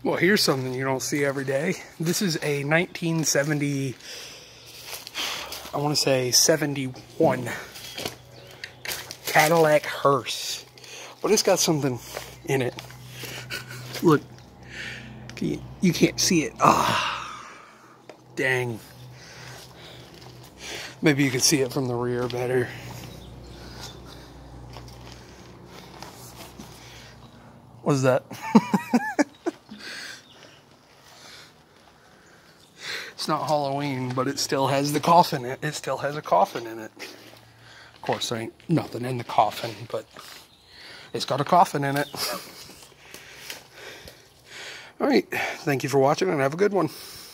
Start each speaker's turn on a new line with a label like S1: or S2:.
S1: Well, here's something you don't see every day. This is a 1970, I want to say 71 Cadillac hearse. But it's got something in it. Look, you can't see it. Ah, dang. Maybe you can see it from the rear better. What is that? It's not Halloween, but it still has the coffin in it. It still has a coffin in it. Of course, there ain't nothing in the coffin, but it's got a coffin in it. All right, thank you for watching and have a good one.